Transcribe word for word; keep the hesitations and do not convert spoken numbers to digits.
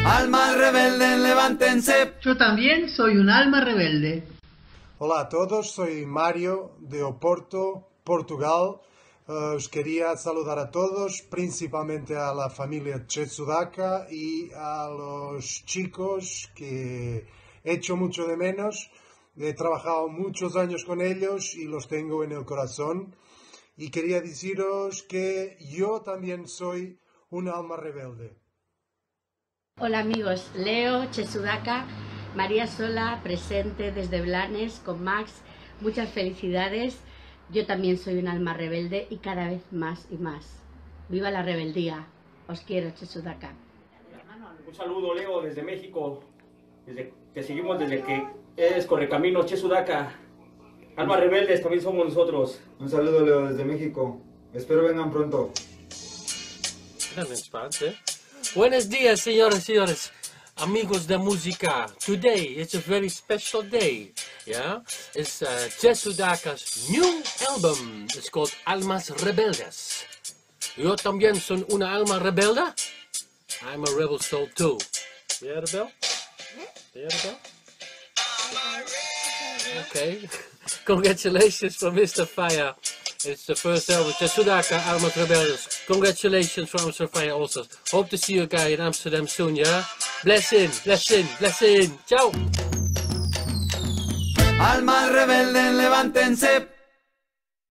Almas rebeldes, levántense. Yo también soy un alma rebelde. Hola a todos, soy Mario de Oporto, Portugal. Uh, os quería saludar a todos, principalmente a la familia Chetsudaka y a los chicos que he hecho mucho de menos. He trabajado muchos años con ellos y los tengo en el corazón. Y quería deciros que yo también soy un alma rebelde. Hola amigos, Leo, Chetsudaka, María Sola, presente desde Blanes con Max. Muchas felicidades. Yo también soy un alma rebelde y cada vez más y más. ¡Viva la rebeldía! Os quiero, Chetsudaka. Un saludo, Leo, desde México. Desde, te seguimos desde que eres Correcaminos, Chetsudaka. Almas rebeldes también somos nosotros. Un saludo, Leo, desde México. Espero vengan pronto. Buenos días, señores y señores. Amigos de música. Today it's a very special day. Yeah, it's uh, Chetsudaka's new album. It's called Almas Rebeldes. Yo también soy una alma rebelde. I'm a rebel soul too. You hear the bell? You hear the bell? Okay. Congratulations from Mister Fire. It's the first album, Chetsudaka, Almas Rebeldes. Congratulations from Mister Fire also. Hope to see you guys in Amsterdam soon, yeah? Blessing, blessing, blessing. Ciao. Almas rebeldes, levántense.